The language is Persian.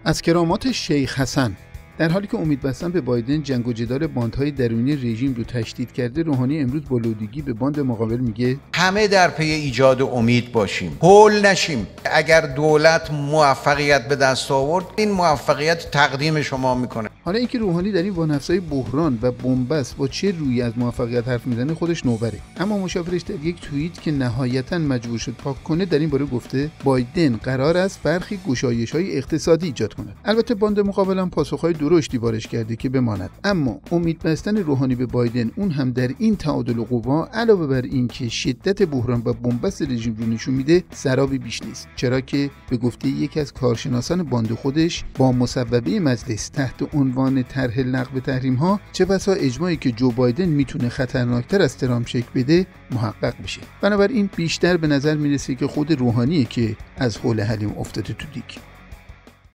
از کرامات شیخ حسن. در حالی که امید بستن به بایدن جنگ و جدال باندهای درونی رژیم رو تشدید کرده، روحانی امروز با لودگی به باند مقابل میگه همه در پی ایجاد امید باشیم، هول نشیم. اگر دولت موفقیت به دست آورد، این موفقیت تقدیم شما میکنه. حالا اینکه روحانی در این وانفسای بحران و بنبست با چه رویی از موفقیت حرف میزنه خودش نوبره. اما مشاورش در یک توییت که نهایتاً مجبور شد پاک کنه در این باره گفته بایدن قرار است برخی گشایش‌های اقتصادی ایجاد کند. البته باند مقابل هم پاسخ‌های درشتی وارد کرده که بماند. اما امید بستن روحانی به بایدن، اون هم در این تعادل قوا، علاوه بر این که شدت بحران و بنبست رژیم رو نشون میده، سرابی بیش نیست. چرا که به گفته یکی از کارشناسان باند خودش، با مصوبه مجلس تحت عنوان طرح لغو تحریم‌ها، چه بسا اجماعی که جو بایدن میتونه خطرناکتر از ترامپ شکل بده محقق بشه. بنابراین بیشتر به نظر میرسه که خود روحانیه که از حول حلیم افتاده تو دیگ.